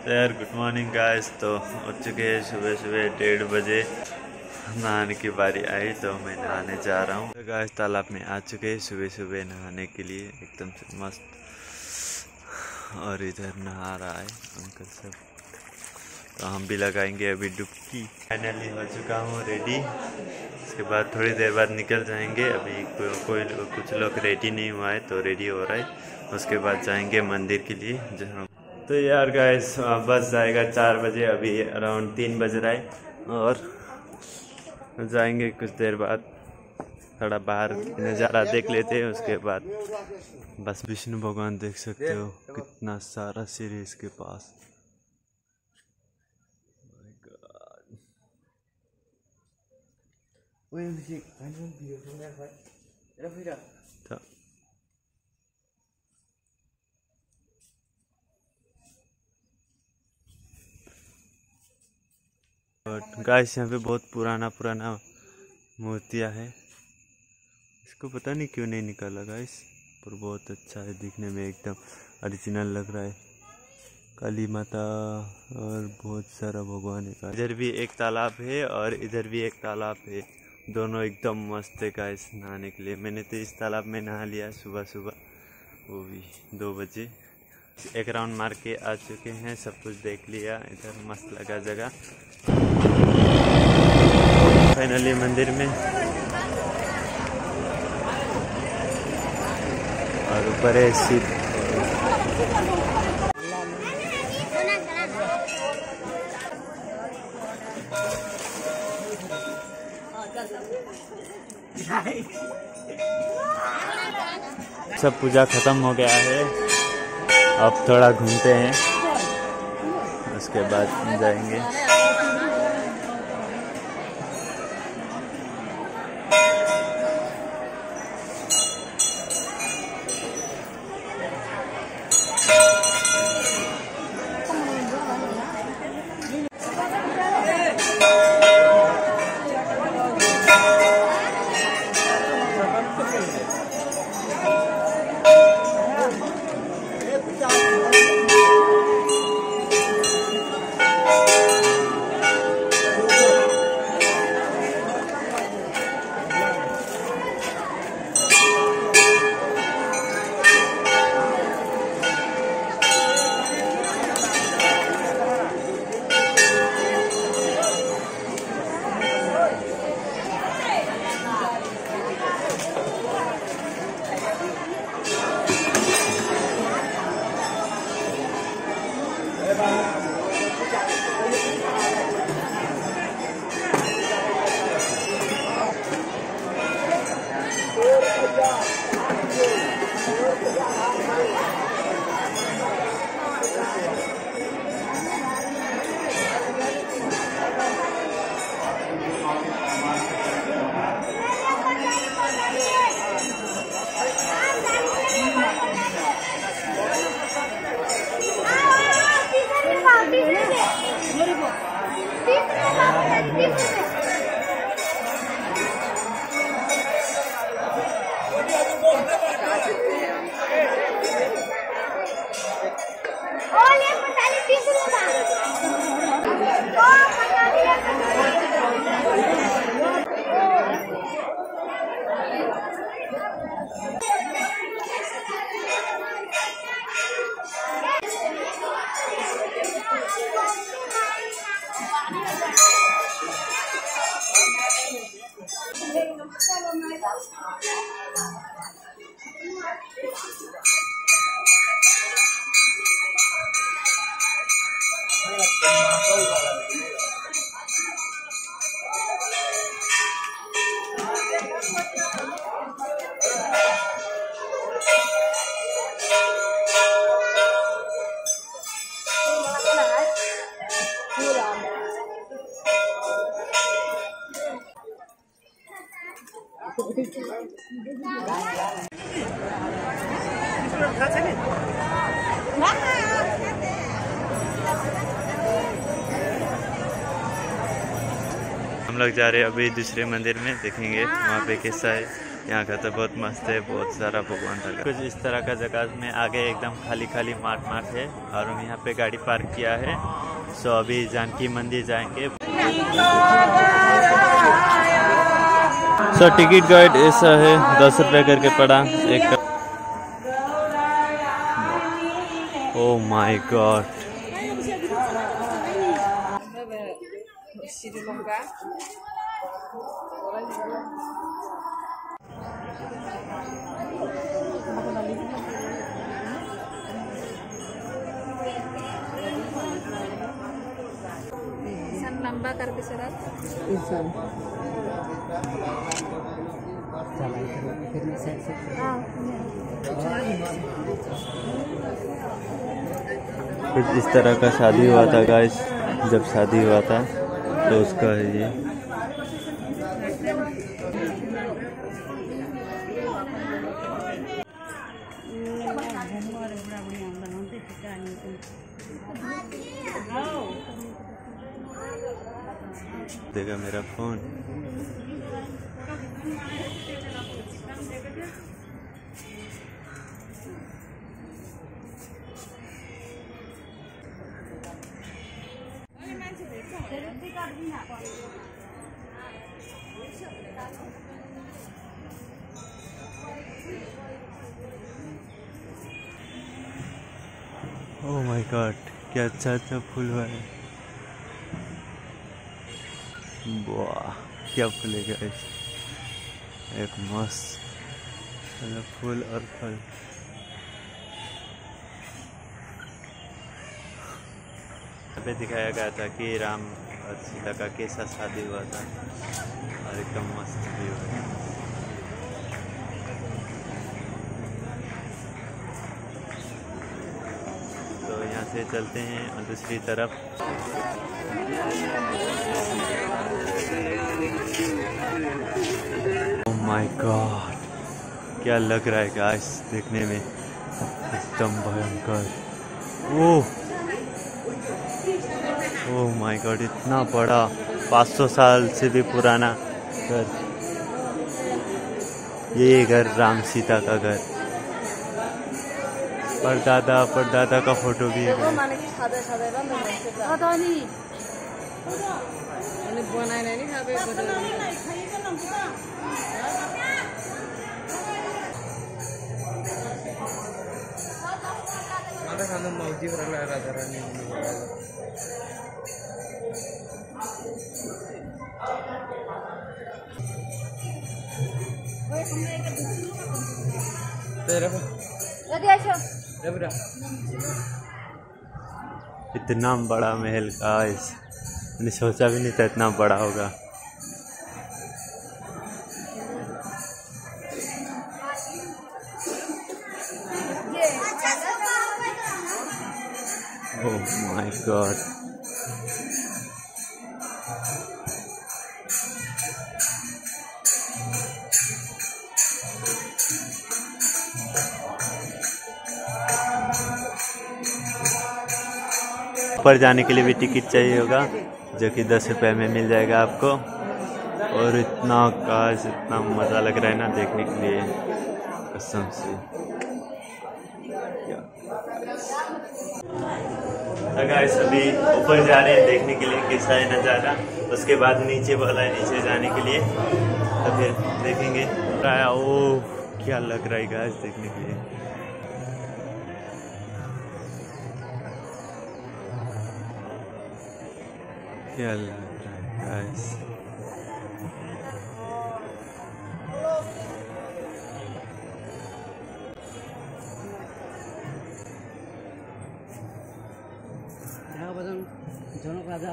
तो यार good morning guys. तो उठ चुके हैं सुबह सुबह 1:30 बजे। नहाने की बारी आई तो मैं नहाने जा रहा हूँ। तो गाइस तालाब में आ चुके हैं सुबह सुबह नहाने के लिए, एकदम से मस्त। और इधर नहा रहा है अंकल सब, तो हम भी लगाएंगे अभी डुबकी। फाइनली हो चुका हूँ रेडी। इसके बाद थोड़ी देर बाद निकल जाएंगे। अभी कुछ लोग रेडी नहीं हुआ है तो रेडी हो रहा है। उसके बाद जाएंगे मंदिर के लिए जहाँ। तो यार गाइस बस जाएगा 4 बजे, अभी अराउंड 3 बज रहा है और जाएंगे कुछ देर बाद। थोड़ा बाहर नज़ारा देख लेते हैं, उसके बाद बस। विष्णु भगवान देख सकते हो, कितना सारा सिर है इसके पास। गाइस यहाँ पे बहुत पुराना मूर्तियाँ है। इसको पता नहीं क्यों नहीं निकाला गाइस, पर बहुत अच्छा है दिखने में, एकदम ओरिजिनल लग रहा है। काली माता और बहुत सारा भगवान है। इधर भी एक तालाब है और इधर भी एक तालाब है, दोनों एकदम मस्त है गाइस नहाने के लिए। मैंने तो इस तालाब में नहा लिया सुबह सुबह, वो भी 2 बजे। एक राउंड मार के आ चुके हैं, सब कुछ देख लिया। इधर मस्त लगा जगह। फाइनली मंदिर में, और ऊपर है शिव। सब पूजा खत्म हो गया है, अब थोड़ा घूमते हैं, उसके बाद जाएंगे। हम लोग जा रहे हैं अभी दूसरे मंदिर में, देखेंगे वहाँ पे कैसा है। यहाँ का तो बहुत मस्त है, बहुत सारा भगवान था। कुछ इस तरह का जगह में आगे एकदम खाली खाली मार्ट है और हम यहाँ पे गाड़ी पार्क किया है। सो अभी जानकी मंदिर जाएंगे। सो टिकट गाइड ऐसा है, 10 रुपये करके पड़ा एक। ओह माय गॉड, लंबा करके सर कुछ इस तरह का शादी हुआ था गाइस, जब शादी हुआ था तो उसका है ये। देगा मेरा फोन। ओह माय गॉड, क्या अच्छा अच्छा फूल हुआ है। वाह क्या फूल है गाइस, एक मस्त फूल और फल। यहाँ पे दिखाया गया था कि राम और सीता का कैसा शादी हुआ था और एकदम मस्त व्यू है। तो यहाँ से चलते हैं और दूसरी तरफ। ओह माय गॉड, क्या लग रहा है गाइस देखने में, एकदम भयंकर। ओह माय गॉड, इतना बड़ा, 500 साल से भी पुराना घर। ये घर राम सीता का घर, परदादा का फोटो भी है। इतना बड़ा महल गाइस, मैंने सोचा भी नहीं था इतना बड़ा होगा। ओह माय गॉड, ऊपर जाने के लिए भी टिकट चाहिए होगा, जो कि 10 रुपये में मिल जाएगा आपको। और इतना काश, इतना मज़ा लग रहा है ना देखने के लिए, कसम से। तो गाइस अभी ऊपर जा रहे हैं देखने के लिए कैसा है नज़ारा, उसके बाद नीचे बोला है नीचे जाने के लिए, तो फिर देखेंगे। ओह क्या लग रहा है गाइस देखने के लिए। क्या लग रहा है गाइस, जनक राजा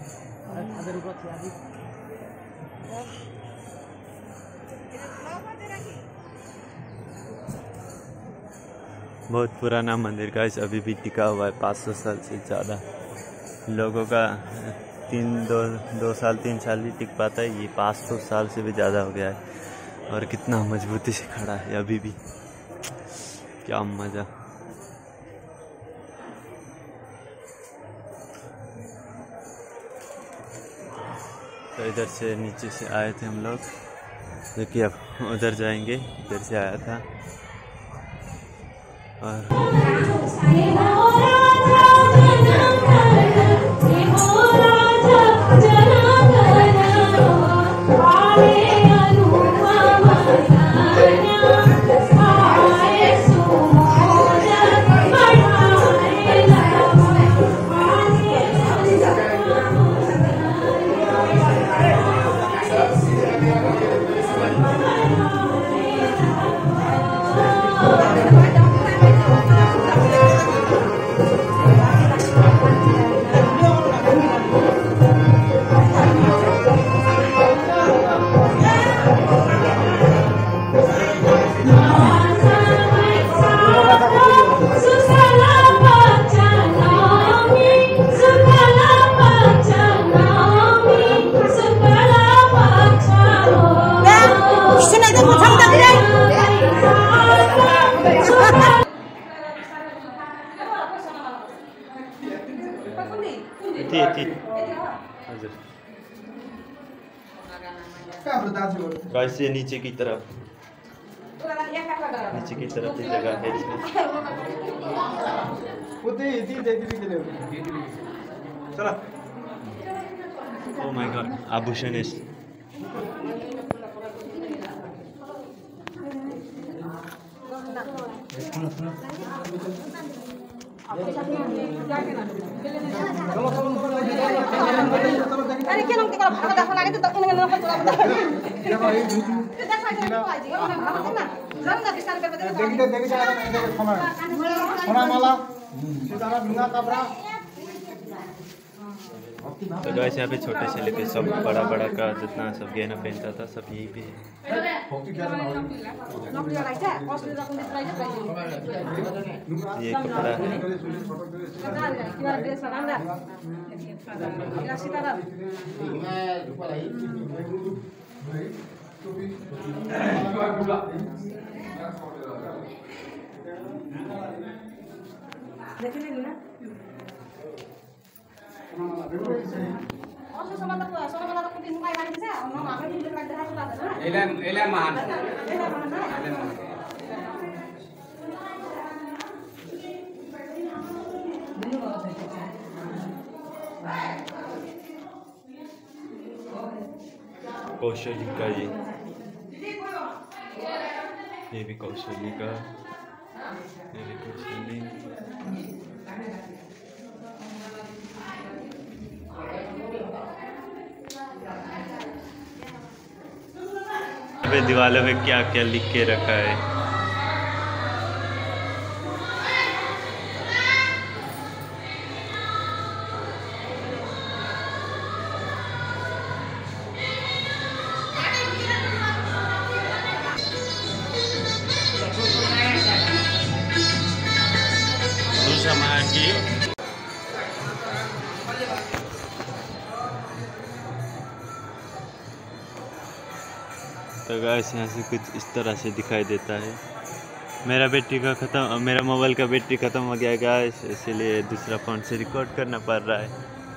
बहुत पुराना मंदिर का अभी भी टिका हुआ है, 500 साल से ज़्यादा। लोगों का 2 साल 3 साल भी टिक पाता है, ये 500 साल से भी ज़्यादा हो गया है और कितना मजबूती से खड़ा है अभी भी। क्या मज़ा। तो इधर से नीचे से आए थे हम लोग देखिए अब उधर जाएंगे, इधर से आया था। और गाइस ये नीचे की तरफ ही जगह है इसमें। ओह माय गॉड, आभूषण है। अरे क्या नाम तेरा भाग देखो लागे तो इन इन को चला बता ये भाई झूठू देखो देखो आज ये भाग ना रंग का विचार कर बता देख जा रहा है देखो सोना माला सीतारा बिना कपड़ा। तो गाइस यहाँ पे छोटे से लेके सब बड़ा बड़ा का जितना सब गहना पहनता था सब यही पे है। ये कपड़ा है। कौशली का ये भी कौशली का, ये भी कौशली। दीवारों पे क्या क्या लिख के रखा है। तो गाइस यहाँ से कुछ इस तरह से दिखाई देता है। मेरा मोबाइल का बैटरी ख़त्म हो गया गाइस, इसलिए दूसरा फ़ोन से रिकॉर्ड करना पड़ रहा है।